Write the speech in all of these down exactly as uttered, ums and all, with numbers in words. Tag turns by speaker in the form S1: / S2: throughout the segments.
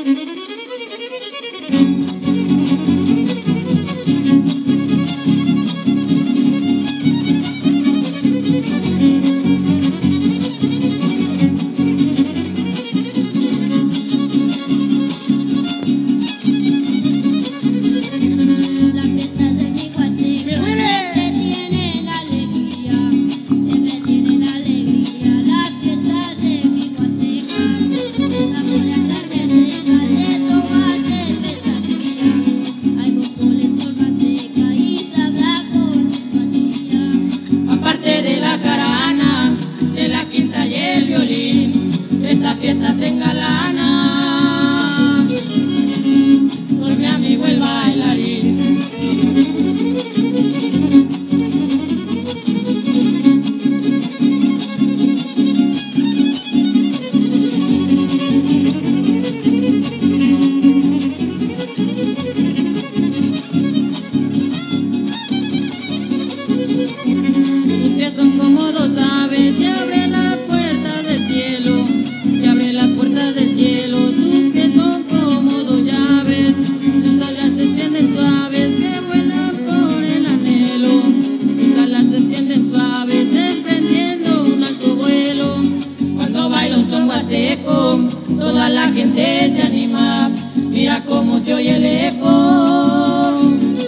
S1: Toda la gente se anima, mira cómo se oye el eco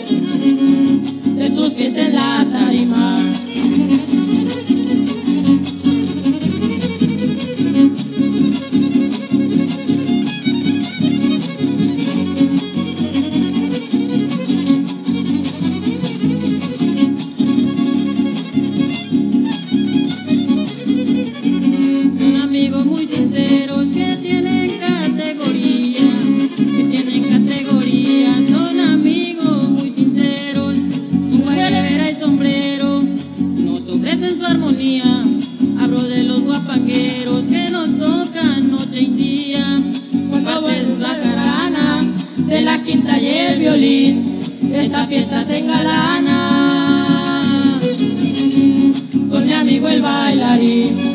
S1: de sus pies en la tarima. Son amigos muy sinceros que tienen categoría, que tienen categoría, son amigos muy sinceros, con guayabera y sombrero, nos ofrecen su armonía. Hablo de los guapangueros que nos tocan noche y día, con parte de la jarana, de la quinta y el violín, esta fiesta se engalana con mi amigo el bailarín.